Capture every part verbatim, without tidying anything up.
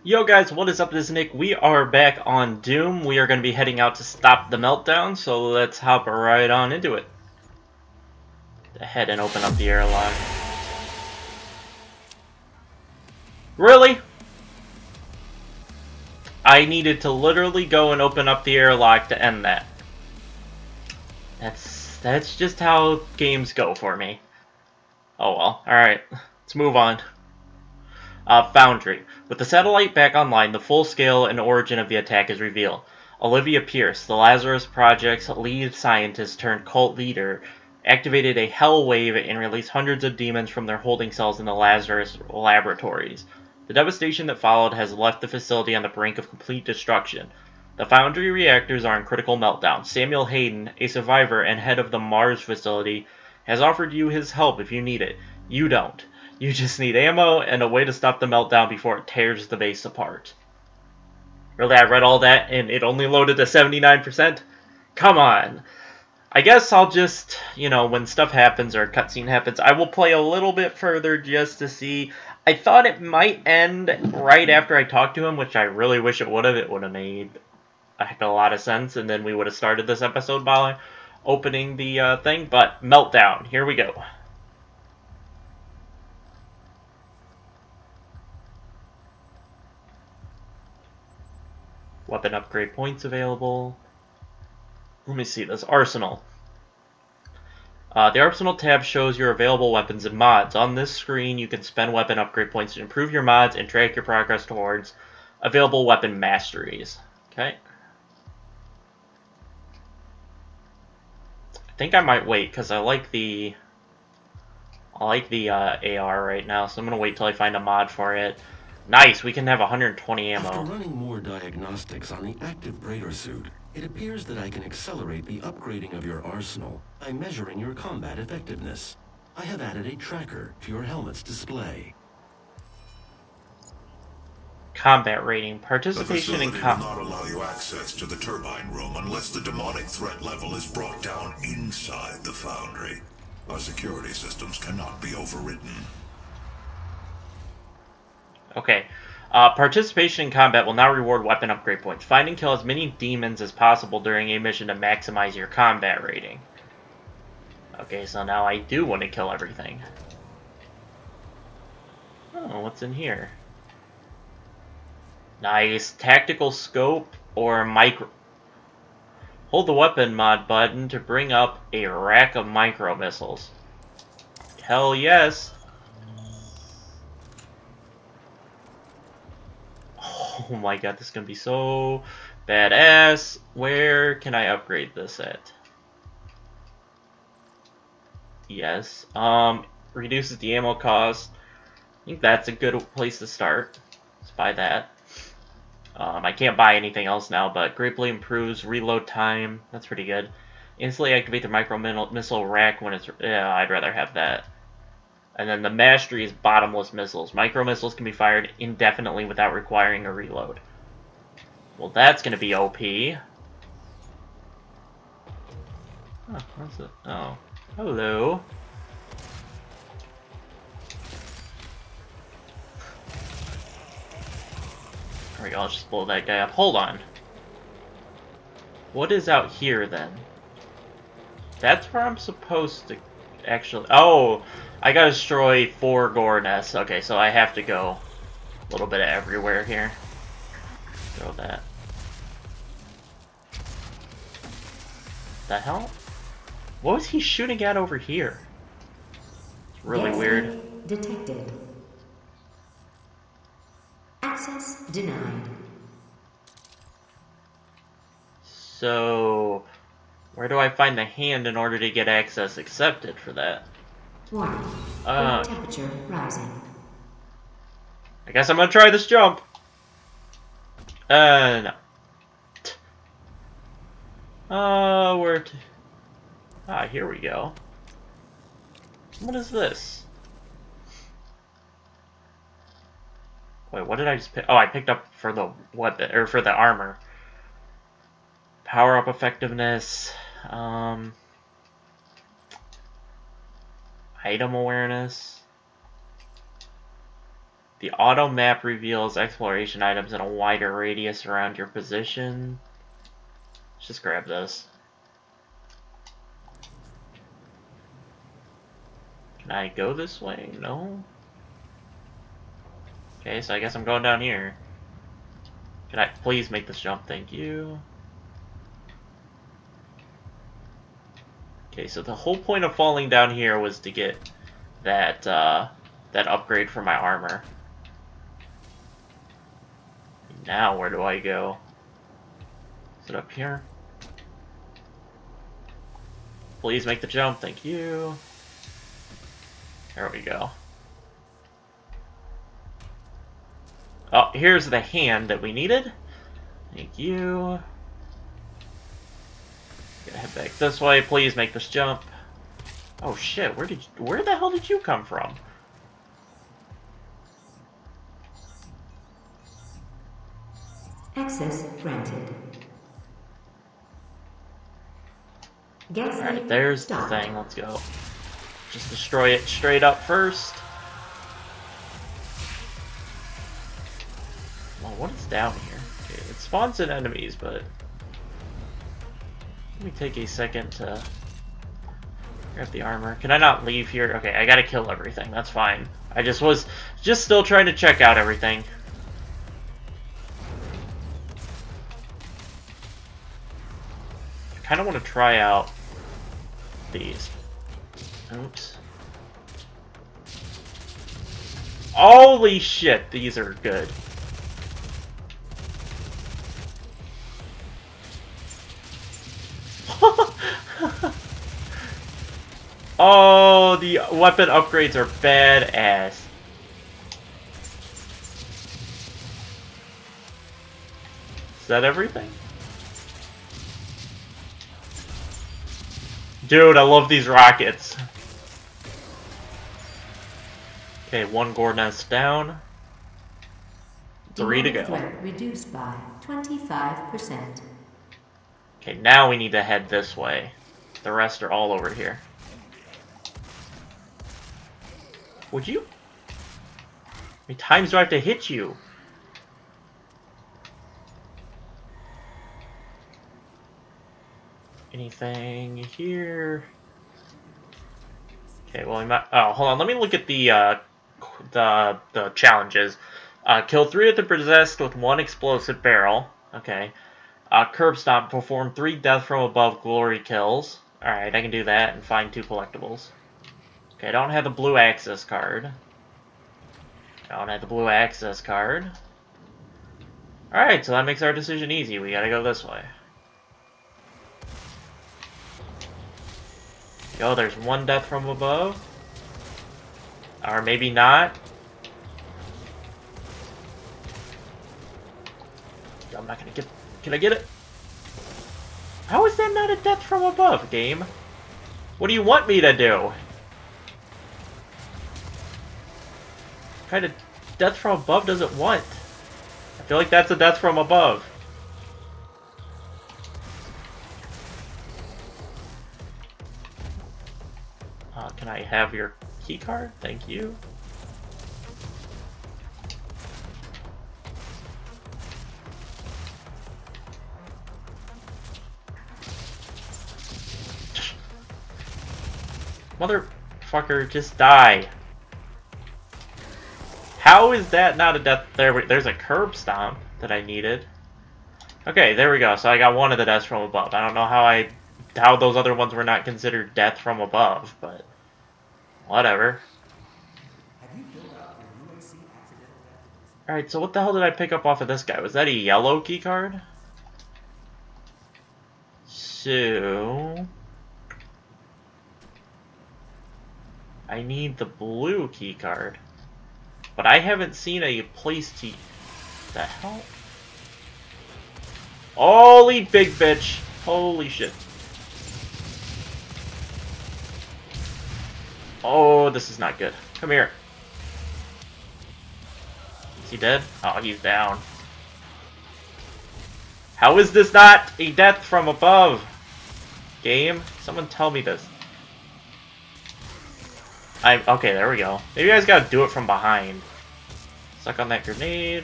Yo guys, what is up? This is Nick. We are back on Doom. We are going to be heading out to stop the meltdown, so let's hop right on into it. Ahead and open up the airlock. Really? I needed to literally go and open up the airlock to end that. That's that's just how games go for me. Oh well. Alright, let's move on. Uh, Foundry. With the satellite back online, the full scale and origin of the attack is revealed. Olivia Pierce, the Lazarus Project's lead scientist turned cult leader, activated a hell wave and released hundreds of demons from their holding cells in the Lazarus laboratories. The devastation that followed has left the facility on the brink of complete destruction. The Foundry reactors are in critical meltdown. Samuel Hayden, a survivor and head of the Mars facility, has offered you his help if you need it. You don't. You just need ammo and a way to stop the meltdown before it tears the base apart. Really, I read all that and it only loaded to seventy-nine percent? Come on. I guess I'll just, you know, when stuff happens or a cutscene happens, I will play a little bit further just to see. I thought it might end right after I talked to him, which I really wish it would have. It would have made a heck of a lot of sense, and then we would have started this episode by opening the uh, thing. But meltdown, here we go. Weapon upgrade points available. Let me see this. Arsenal. Uh, the Arsenal tab shows your available weapons and mods. On this screen, you can spend weapon upgrade points to improve your mods and track your progress towards available weapon masteries. Okay. I think I might wait because I like the I like the uh, A R right now, so I'm gonna wait till I find a mod for it. Nice, we can have one hundred twenty ammo. After running more diagnostics on the active Raider suit, it appears that I can accelerate the upgrading of your arsenal by measuring your combat effectiveness. I have added a tracker to your helmet's display. Combat rating. Participation in combat. combat. The facility will not allow you access to the turbine room unless the demonic threat level is brought down inside the Foundry. Our security systems cannot be overridden. Okay. Uh, participation in combat will now reward weapon upgrade points. Find and kill as many demons as possible during a mission to maximize your combat rating. Okay, so now I do want to kill everything. Oh, what's in here? Nice. Tactical scope or micro... Hold the weapon mod button to bring up a rack of micro missiles. Hell yes. Oh my god, this is gonna be so badass. Where can I upgrade this at? Yes. Um, reduces the ammo cost. I think that's a good place to start. Let's buy that. Um, I can't buy anything else now, but greatly improves reload time. That's pretty good. Instantly activate the micro missile rack when it's... Yeah, I'd rather have that. And then the mastery is bottomless missiles. Micro missiles can be fired indefinitely without requiring a reload. Well, that's going to be O P. Oh, what's it? Oh, hello. There we go, I'll just blow that guy up. Hold on. What is out here, then? That's where I'm supposed to actually... Oh, I gotta destroy four gore nests. Okay, so I have to go a little bit of everywhere here. Throw that. The hell? What was he shooting at over here? It's really Yes, weird. Detected. Access denied. So, where do I find the hand in order to get access accepted for that? Warning. Uh, temperature rising. I guess I'm gonna try this jump. Uh, no. Uh, where to... Ah, here we go. What is this? Wait, what did I just pick? Oh, I picked up for the weapon, or for the armor. Power up effectiveness. Um... Item awareness. The auto map reveals exploration items in a wider radius around your position. Let's just grab this. Can I go this way? No? Okay, so I guess I'm going down here. Can I please make this jump? Thank you. Okay, so the whole point of falling down here was to get that, uh, that upgrade for my armor. Now, where do I go? Is it up here? Please make the jump, thank you. There we go. Oh, here's the hand that we needed. Thank you. Gotta head back this way. Please make this jump. Oh shit! Where did you, where the hell did you come from? Access granted. Get All right, there's the thing. Let's go. Just destroy it straight up first. Well, what is down here? Okay, it spawns in enemies, but let me take a second to grab the armor. Can I not leave here? Okay, I gotta kill everything. That's fine. I just was just still trying to check out everything. I kind of want to try out these. Oops. Holy shit, these are good. Oh, the weapon upgrades are badass. Is that everything? Dude, I love these rockets. Okay, one gore nest down. Three to go. Threat reduced by twenty-five percent. Okay, now we need to head this way. The rest are all over here. Would you? How many times do I have to hit you? Anything here? Okay, well, we might. Oh, hold on. Let me look at the uh, the the challenges. Uh, kill three of the possessed with one explosive barrel. Okay. Uh, curb stomp. Perform three death from above glory kills. All right, I can do that and find two collectibles. Okay, I don't have the blue access card. I don't have the blue access card. All right, so that makes our decision easy. We gotta go this way. Yo, there's one death from above. Or maybe not. Yo, I'm not gonna get... Can I get it? How is that not a death from above, game? What do you want me to do? What kind of death from above does it want? I feel like that's a death from above. Uh, can I have your key card? Thank you. Motherfucker, just die. How is that not a death? There, there's a curb stomp that I needed. Okay, there we go. So I got one of the deaths from above. I don't know how I, how those other ones were not considered death from above, but whatever. Alright, so what the hell did I pick up off of this guy? Was that a yellow key card? So I need the blue key card. But I haven't seen a place to... The hell? Holy big bitch! Holy shit. Oh, this is not good. Come here. Is he dead? Oh, he's down. How is this not a death from above? Game? Someone tell me this. I okay, there we go. Maybe you guys gotta do it from behind. Suck on that grenade.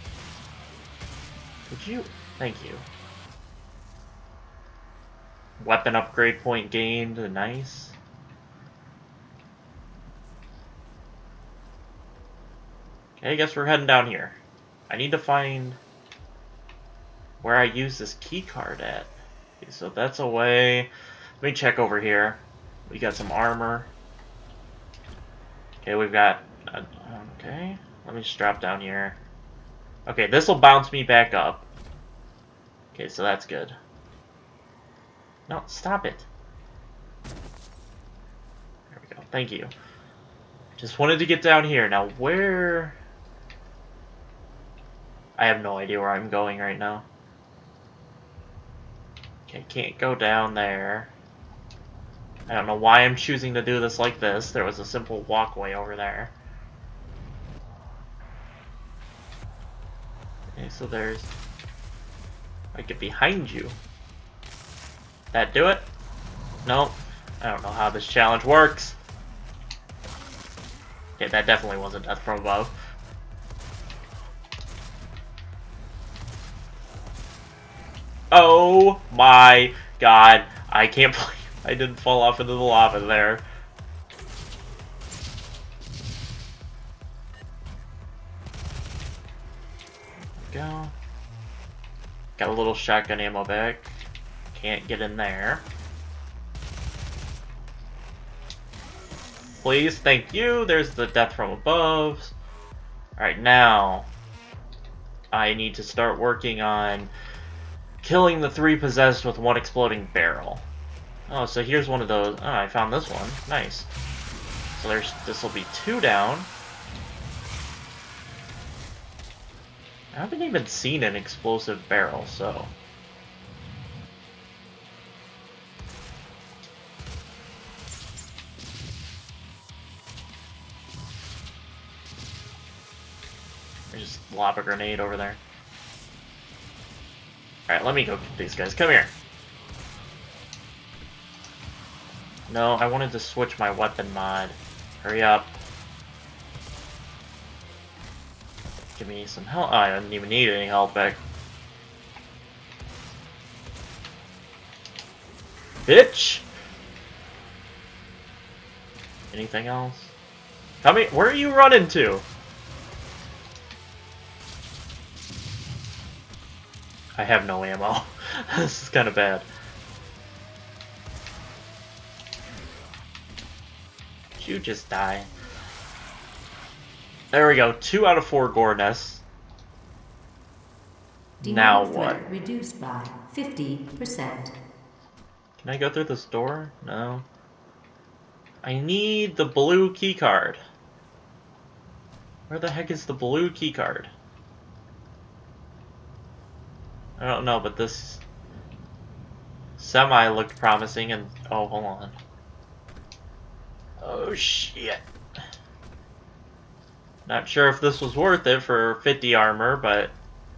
Could you? Thank you. Weapon upgrade point gained. Nice. Okay, I guess we're heading down here. I need to find where I use this key card at. Okay, so that's a way. Let me check over here. We got some armor. Okay, we've got... Uh, okay, let me just drop down here. Okay, this will bounce me back up. Okay, so that's good. No, stop it. There we go. Thank you. Just wanted to get down here. Now, where... I have no idea where I'm going right now. Okay, can't go down there. I don't know why I'm choosing to do this like this. There was a simple walkway over there. Okay, so there's... I get behind you. That do it? Nope. I don't know how this challenge works. Okay, that definitely wasn't death from above. Oh my god. I can't believe I didn't fall off into the lava there. There we go. Got a little shotgun ammo back. Can't get in there. Please, thank you. There's the death from above. Alright, now I need to start working on killing the three possessed with one exploding barrel. Oh, so here's one of those. Oh, I found this one. Nice. So there's this will be two down. I haven't even seen an explosive barrel, so. There's just lob a grenade over there. Alright, let me go get these guys. Come here. No, I wanted to switch my weapon mod. Hurry up. Give me some health. Oh, I didn't even need any health back. Bitch! Anything else? Come here. Where are you running to? I have no ammo. This is kind of bad. Did you just die? There we go. Two out of four gore nests. Now what? Reduced by fifty percent. Can I go through this door? No. I need the blue key card. Where the heck is the blue key card? I don't know, but this semi looked promising and oh, hold on. Oh shit. Not sure if this was worth it for fifty armor, but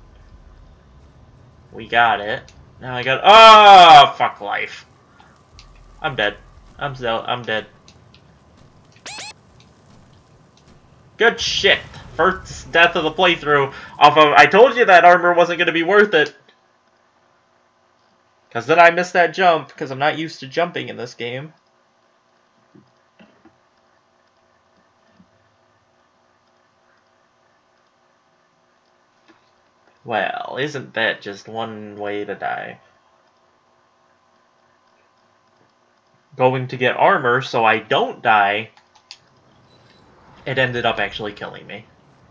we got it. Now I got oh fuck life. I'm dead. I'm so I'm dead. Good shit. First death of the playthrough off of I told you that armor wasn't gonna be worth it. Cause then I missed that jump, because I'm not used to jumping in this game. Well, isn't that just one way to die? Going to get armor so I don't die, it ended up actually killing me.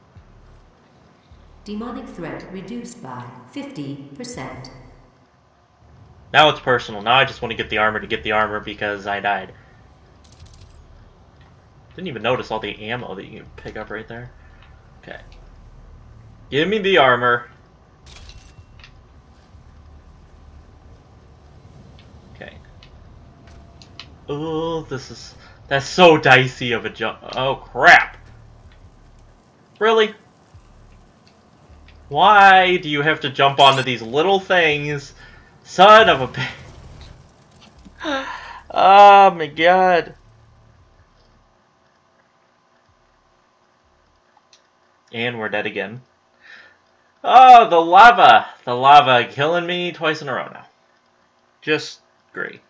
Demonic threat reduced by fifty percent. Now it's personal. Now I just want to get the armor to get the armor because I died. Didn't even notice all the ammo that you can pick up right there. Okay. Give me the armor. Okay. Oh, this is... That's so dicey of a jump. Oh, crap. Really? Why do you have to jump onto these little things? Son of a bitch. Oh my god. And we're dead again. Oh, the lava! The lava killing me twice in a row now. Just great.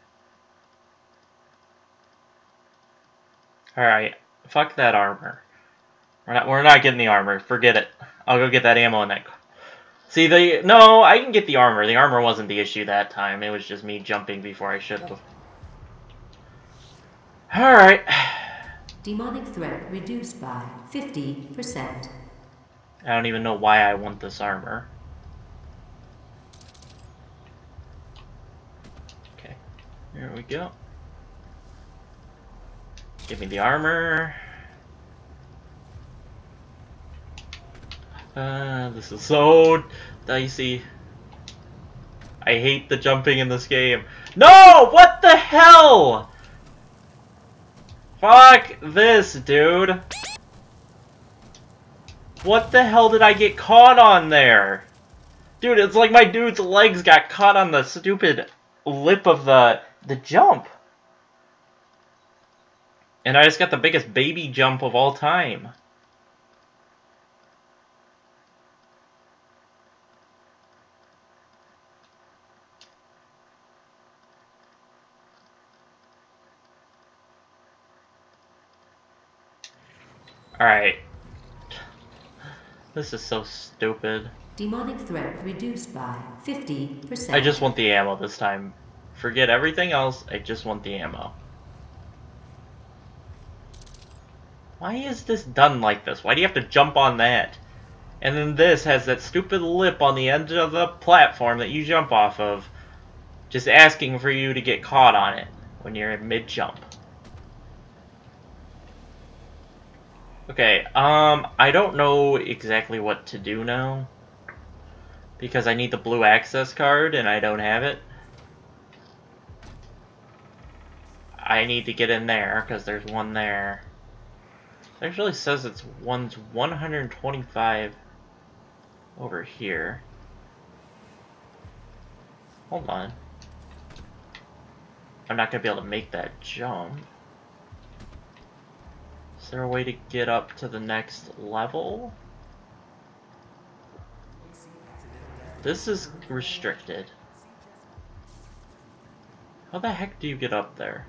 Alright, fuck that armor. We're not, we're not getting the armor. Forget it. I'll go get that ammo in that. See, the... No, I can get the armor. The armor wasn't the issue that time. It was just me jumping before I should have. Alright. Demonic threat reduced by fifty percent. I don't even know why I want this armor. Okay. Here we go. Give me the armor. Uh, this is so dicey. I hate the jumping in this game. No! What the hell? Fuck this, dude. What the hell did I get caught on there? Dude, it's like my dude's legs got caught on the stupid lip of the, the jump. And I just got the biggest baby jump of all time. Alright. This is so stupid. Demonic threat reduced by fifty percent. I just want the ammo this time. Forget everything else, I just want the ammo. Why is this done like this? Why do you have to jump on that? And then this has that stupid lip on the end of the platform that you jump off of. Just asking for you to get caught on it when you're in mid-jump. Okay, um, I don't know exactly what to do now. Because I need the blue access card and I don't have it. I need to get in there because there's one there. It actually says it's one's one hundred twenty-five over here. Hold on. I'm not going to be able to make that jump. Is there a way to get up to the next level? This is restricted. How the heck do you get up there?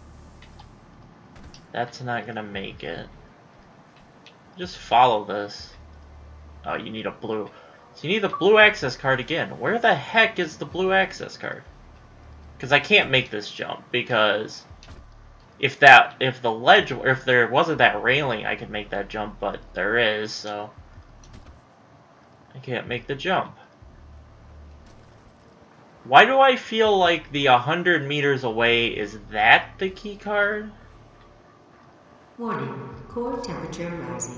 That's not gonna make it. Just follow this. Oh, you need a blue. So you need the blue access card again. Where the heck is the blue access card? Because I can't make this jump because if that, if the ledge, or if there wasn't that railing, I could make that jump, but there is, so I can't make the jump. Why do I feel like the one hundred meters away is that the key card? Warning, core temperature rising.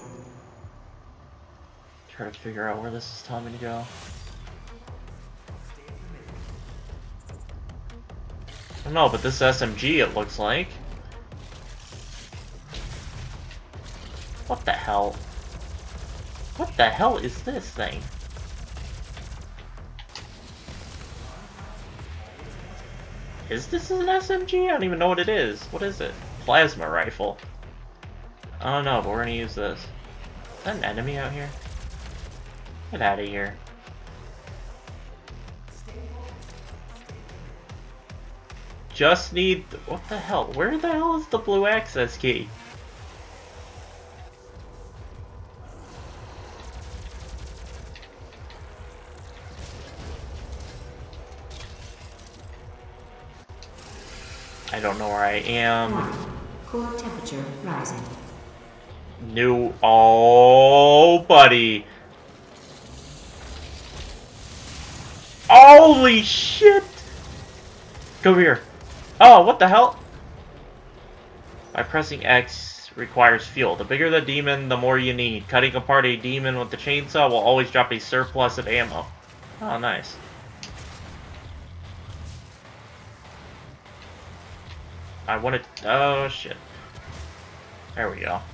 Try to figure out where this is telling me to go. I don't know, but this S M G it looks like. What the hell? What the hell is this thing? Is this an S M G? I don't even know what it is. What is it? Plasma rifle. I don't know, but we're gonna use this. Is that an enemy out here? Get out of here. Just need... What the hell? Where the hell is the blue access key? I don't know where I am. Core temperature rising. New... Oh, buddy. Holy shit! Come here. Oh, what the hell? By pressing X requires fuel. The bigger the demon, the more you need. Cutting apart a demon with the chainsaw will always drop a surplus of ammo. Oh, nice. I wanted... Oh, shit. There we go.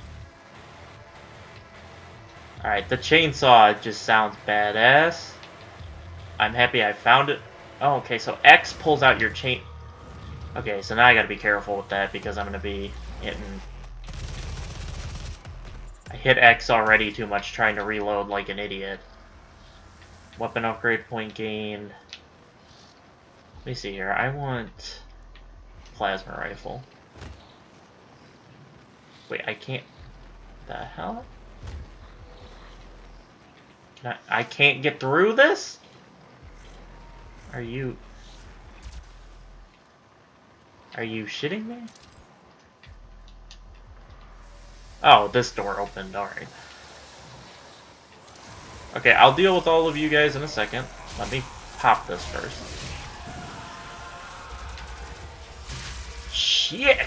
Alright, the chainsaw just sounds badass. I'm happy I found it. Oh, okay, so X pulls out your chain... Okay, so now I gotta be careful with that because I'm gonna be hitting... I hit X already too much trying to reload like an idiot. Weapon upgrade point gained. Let me see here. I want plasma rifle. Wait, I can't. The hell? Can I, I can't get through this? Are you... Are you shitting me? Oh, this door opened. Alright. Okay, I'll deal with all of you guys in a second. Let me pop this first. Shit!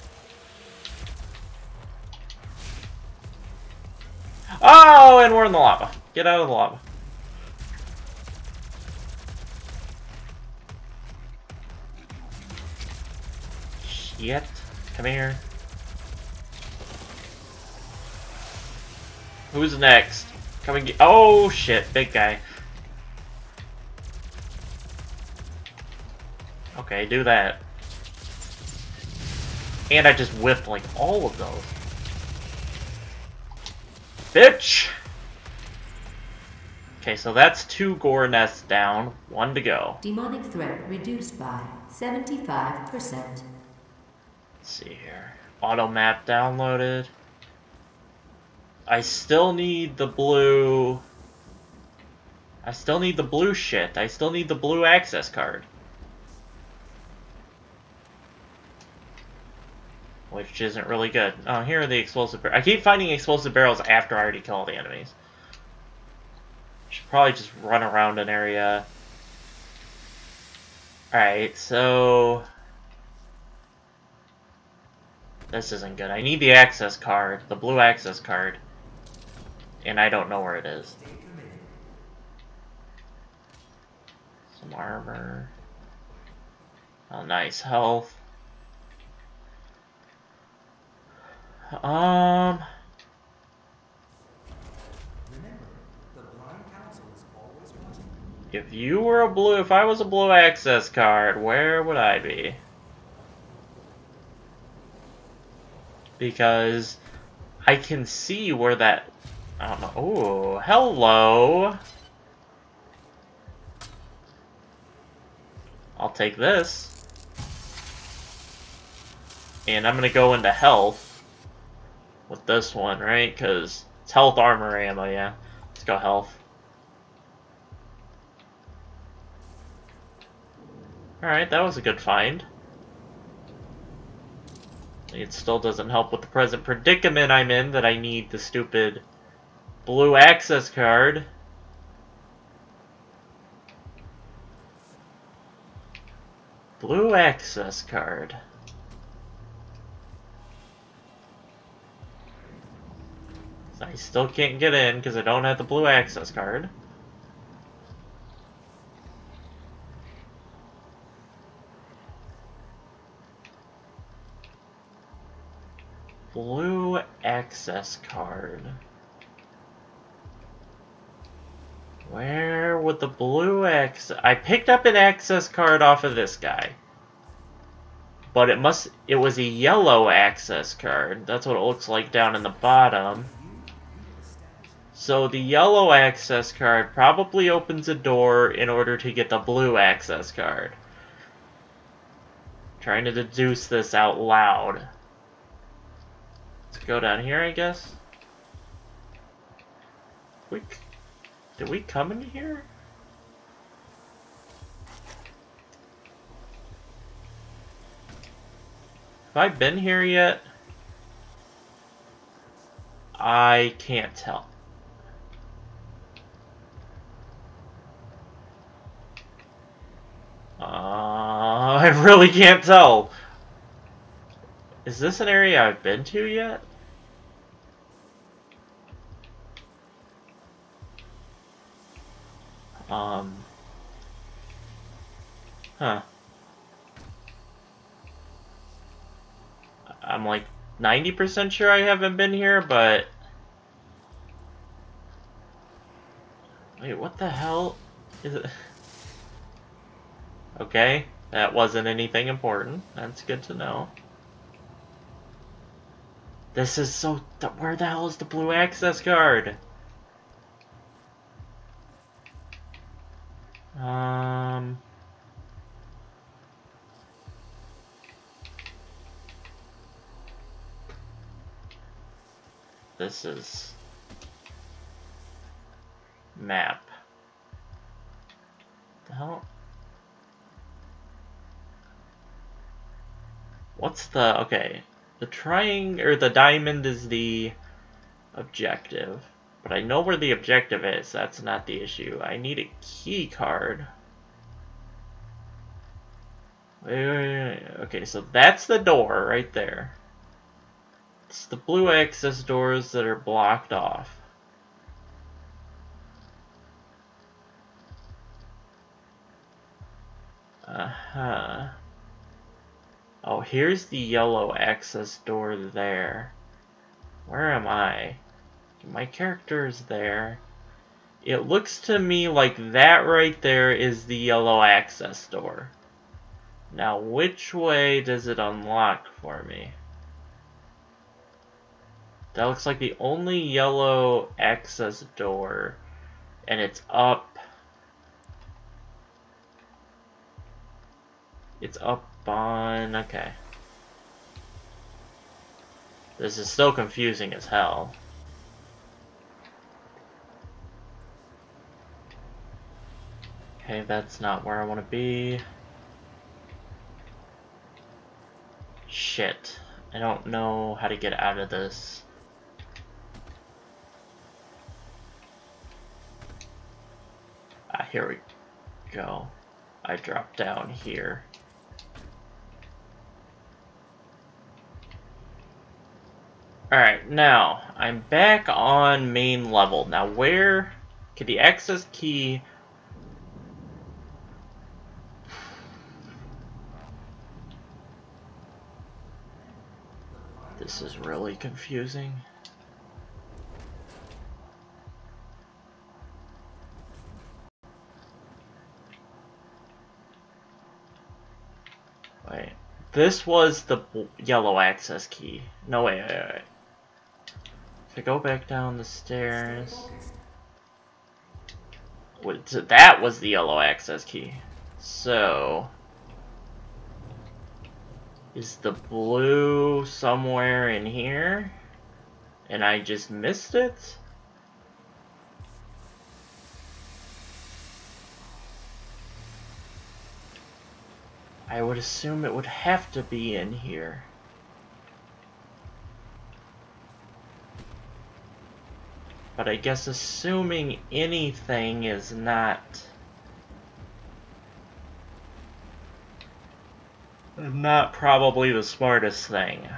Oh, and we're in the lava. Get out of the lava. Shit. Come here. Who's next? Come and get. Oh shit, big guy. Okay, do that. And I just whiffed like all of those. Bitch! Okay, so that's two gore nests down. One to go. Demonic threat reduced by seventy-five percent. Let's see here. Auto map downloaded. I still need the blue... I still need the blue shit. I still need the blue access card. Which isn't really good. Oh, here are the explosive barrels. I keep finding explosive barrels after I already kill all the enemies. Should probably just run around an area. Alright, so... This isn't good. I need the access card, the blue access card. And I don't know where it is. Some armor. Oh, nice health. Um... If you were a blue, if I was a blue access card, where would I be? Because I can see where that, I don't know, oh, hello! I'll take this. And I'm gonna go into health with this one, right? Because it's health armor ammo, yeah. Let's go health. Alright, that was a good find. It still doesn't help with the present predicament I'm in, that I need the stupid blue access card. Blue access card. I still can't get in because I don't have the blue access card. Blue access card. Where would the blue access... I picked up an access card off of this guy. But it must... It was a yellow access card. That's what it looks like down in the bottom. So the yellow access card probably opens a door in order to get the blue access card. Trying to deduce this out loud. Go down here, I guess. We, did we come in here? Have I been here yet? I can't tell. Uh, I really can't tell. Is this an area I've been to yet? Um. Huh. I'm like ninety percent sure I haven't been here, but... Wait, what the hell is it? Okay, that wasn't anything important. That's good to know. This is so... Th where the hell is the blue access card? Um... This is... Map. The hell? What's the... Okay. The triangle... Or the diamond is the objective. But I know where the objective is. That's not the issue. I need a key card. Wait, wait, wait. Okay, so that's the door right there. It's the blue access doors that are blocked off. Uh-huh. Oh, here's the yellow access door there. Where am I? My character is there. It looks to me like that right there is the yellow access door. Now, which way does it unlock for me? That looks like the only yellow access door, and it's up. It's up on... Okay. This is still confusing as hell. Okay, that's not where I want to be. Shit. I don't know how to get out of this. Ah, here we go. I dropped down here. Alright, now, I'm back on main level. Now, where could the access key... This is really confusing. Wait, this was the yellow access key. No, wait, wait, wait. If I go back down the stairs... Wait, so that was the yellow access key. So... Is the blue somewhere in here? And I just missed it? I would assume it would have to be in here. But I guess assuming anything is not... not probably the smartest thing.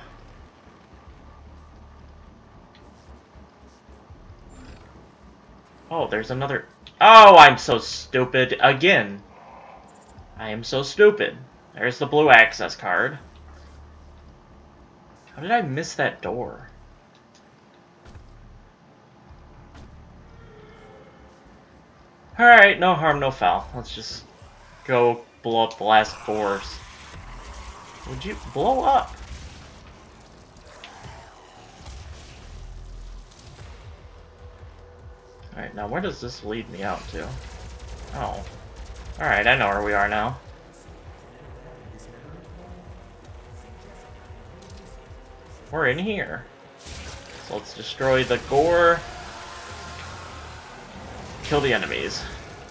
Oh, there's another... Oh, I'm so stupid again. I am so stupid. There's the blue access card. How did I miss that door? Alright, no harm, no foul. Let's just go blow up the last doors. Would you blow up? Alright, now where does this lead me out to? Oh. Alright, I know where we are now. We're in here. So let's destroy the gore. Kill the enemies.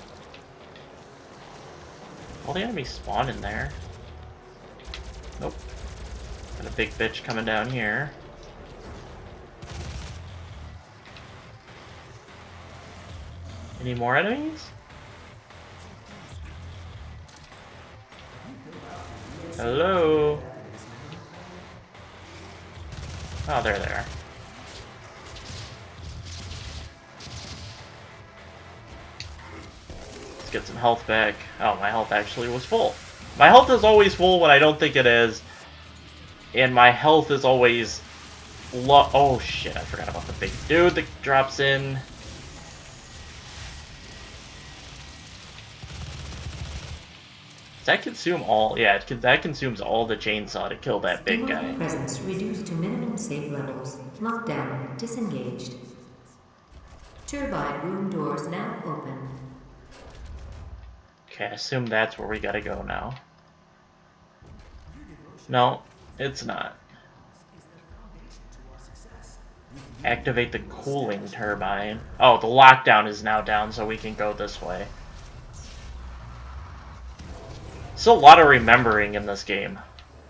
All the enemies spawn in there. Nope. Got a big bitch coming down here. Any more enemies? Hello? Oh, they're there. Let's get some health back. Oh, my health actually was full. My health is always full when I don't think it is. And my health is always low. Oh shit, I forgot about the big dude that drops in. that consume all? Yeah, it, that consumes all the chainsaw to kill that big guy. Presence reduced to minimum safe levels. Lockdown disengaged. Turbine room doors now open. Okay, I assume that's where we gotta go now. No, it's not. Activate the cooling turbine. Oh, the lockdown is now down, so we can go this way. Still a lot of remembering in this game.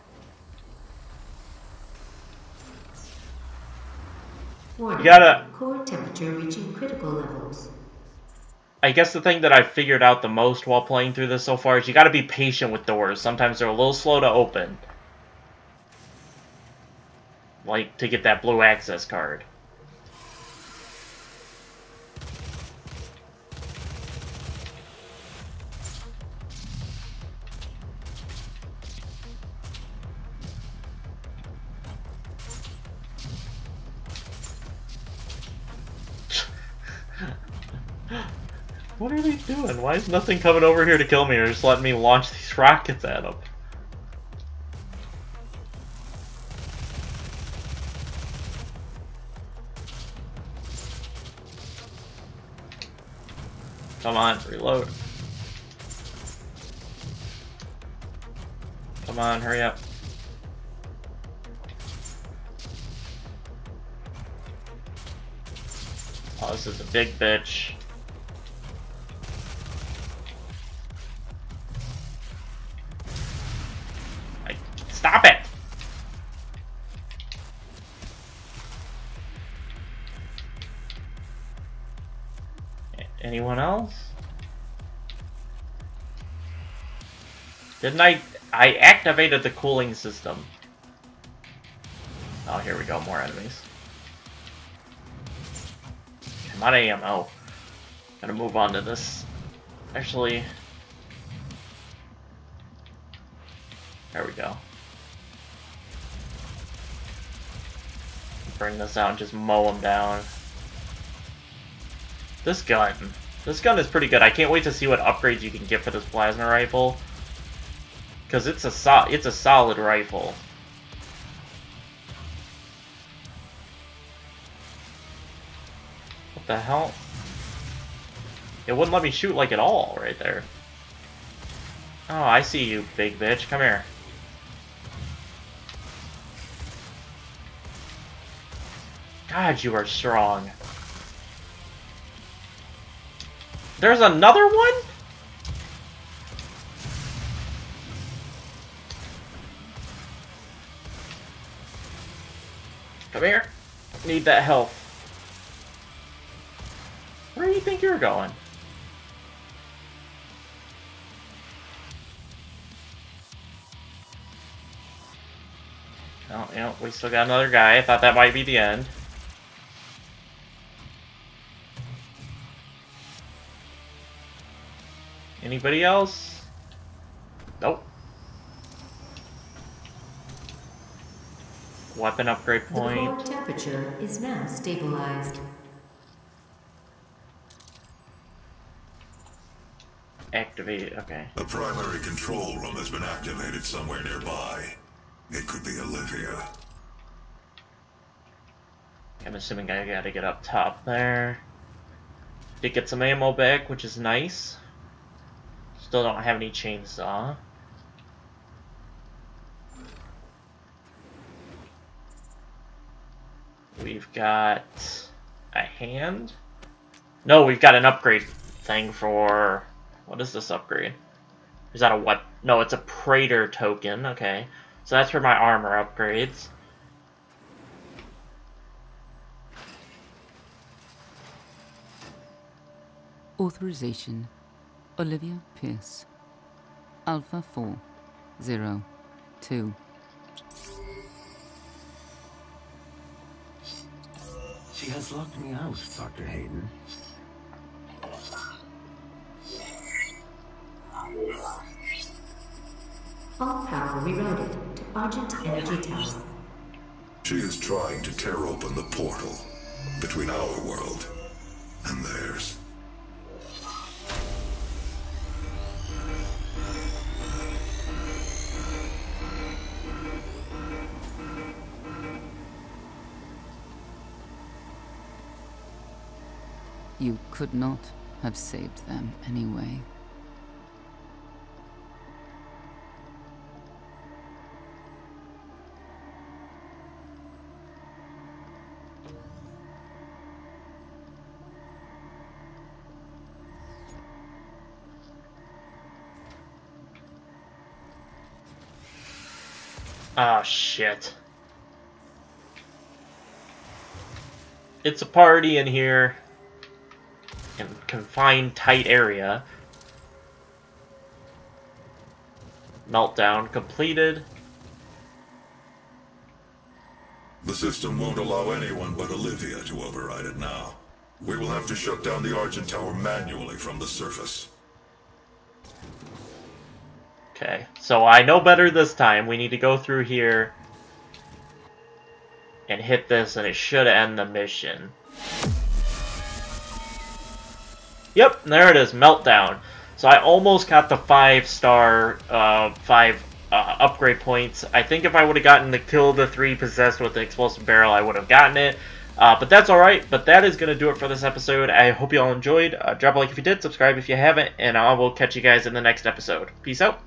Warning. You gotta... Core temperature reaching critical levels. I guess the thing that I've figured out the most while playing through this so far is you gotta be patient with doors. Sometimes they're a little slow to open. Like, to get that blue access card. What are they doing? Why is nothing coming over here to kill me or just letting me launch these rockets at them? Come on, reload. Come on, hurry up. Oh, this is a big bitch. I, stop it! Anyone else? Didn't I... I activated the cooling system. Oh, here we go, more enemies. I'm out of ammo. Gotta move on to this. Actually... There we go. Bring this out and just mow them down. This gun. This gun is pretty good. I can't wait to see what upgrades you can get for this plasma rifle. Because it's a so it's a solid rifle. What the hell? It wouldn't let me shoot like at all right there. Oh, I see you, big bitch. Come here. God, you are strong. There's another one? Come here. Need that health. Where do you think you're going? Oh, you know, we still got another guy. I thought that might be the end. Anybody else? Nope. Weapon upgrade point. The core temperature is now stabilized. Activate, okay. The primary control room has been activated somewhere nearby. It could be Olivia. I'm assuming I gotta get up top there. Did get some ammo back, which is nice. Still don't have any chainsaw. We've got a hand? No, we've got an upgrade thing for... What is this upgrade? Is that a what? No, it's a Praetor token. Okay. So that's for my armor upgrades. Authorization. Olivia Pierce. Alpha four zero two. She has locked me out, Doctor Hayden. All power rerouted to Argent Energy Tower. She is trying to tear open the portal between our world and theirs. You could not have saved them anyway. Oh, shit. It's a party in here. In a confined, tight area. Meltdown completed. The system won't allow anyone but Olivia to override it now. We will have to shut down the Argent Tower manually from the surface. Okay, so I know better this time. We need to go through here and hit this, and it should end the mission. Yep, there it is, Meltdown. So I almost got the five star, uh, five uh, upgrade points. I think if I would have gotten the kill the three possessed with the explosive barrel, I would have gotten it. Uh, but that's alright, but that is going to do it for this episode. I hope you all enjoyed. Uh, drop a like if you did, subscribe if you haven't, and I will catch you guys in the next episode. Peace out.